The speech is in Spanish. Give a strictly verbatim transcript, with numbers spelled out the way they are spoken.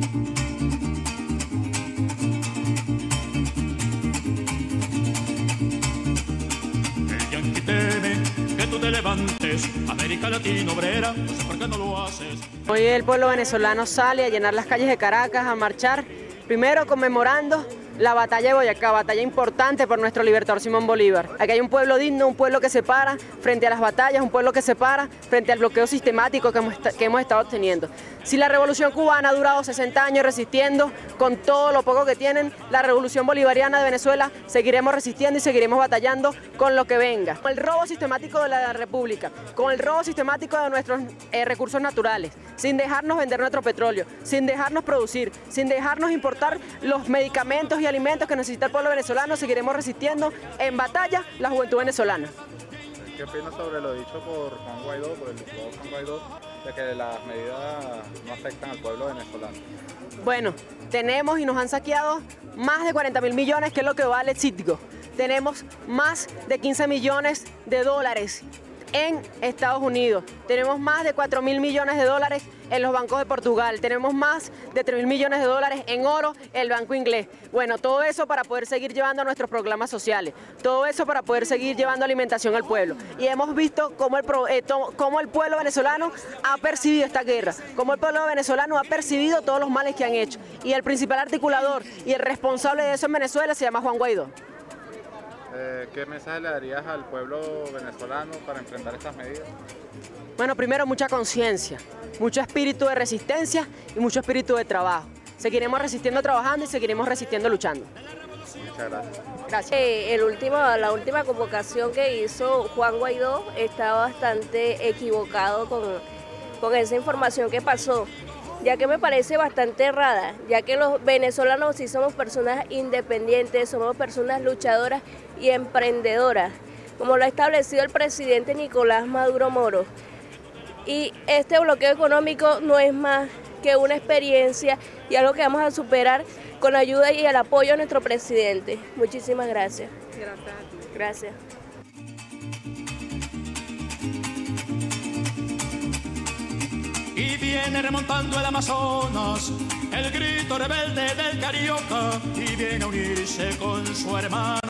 Que tú te levantes, América Latina obrera, no sé por qué no lo haces. Hoy el pueblo venezolano sale a llenar las calles de Caracas, a marchar, primero conmemorando la batalla de Boyacá, batalla importante por nuestro libertador Simón Bolívar. Aquí hay un pueblo digno, un pueblo que se para frente a las batallas, un pueblo que se para frente al bloqueo sistemático que hemos, que hemos estado teniendo. Si la revolución cubana ha durado sesenta años resistiendo con todo lo poco que tienen, la revolución bolivariana de Venezuela seguiremos resistiendo y seguiremos batallando con lo que venga. Con el robo sistemático de la república, con el robo sistemático de nuestros eh, recursos naturales, sin dejarnos vender nuestro petróleo, sin dejarnos producir, sin dejarnos importar los medicamentos y alimentos que necesita el pueblo venezolano, seguiremos resistiendo en batalla la juventud venezolana. ¿Qué opinas sobre lo dicho por Juan Guaidó, por el diputado Juan Guaidó, de que las medidas no afectan al pueblo venezolano? Bueno, tenemos y nos han saqueado más de cuarenta mil millones, que es lo que vale Citgo. Tenemos más de quince millones de dólares en Estados Unidos. Tenemos más de cuatro mil millones de dólares en los bancos de Portugal. Tenemos más de tres mil millones de dólares en oro en el Banco Inglés. Bueno, todo eso para poder seguir llevando nuestros programas sociales. Todo eso para poder seguir llevando alimentación al pueblo. Y hemos visto cómo el, eh, cómo el pueblo venezolano ha percibido esta guerra, cómo el pueblo venezolano ha percibido todos los males que han hecho. Y el principal articulador y el responsable de eso en Venezuela se llama Juan Guaidó. Eh, ¿Qué mensaje le darías al pueblo venezolano para enfrentar estas medidas? Bueno, primero mucha conciencia, mucho espíritu de resistencia y mucho espíritu de trabajo. Seguiremos resistiendo trabajando y seguiremos resistiendo luchando. Muchas gracias. Gracias. Eh, el último, la última convocación que hizo Juan Guaidó está bastante equivocado con, con esa información que pasó, ya que me parece bastante errada, ya que los venezolanos sí somos personas independientes, somos personas luchadoras y emprendedoras, como lo ha establecido el presidente Nicolás Maduro Moro. Y este bloqueo económico no es más que una experiencia y algo que vamos a superar con la ayuda y el apoyo de nuestro presidente. Muchísimas gracias. Gracias. Gracias. Y viene remontando el Amazonas, el grito rebelde del carioca, y viene a unirse con su hermano.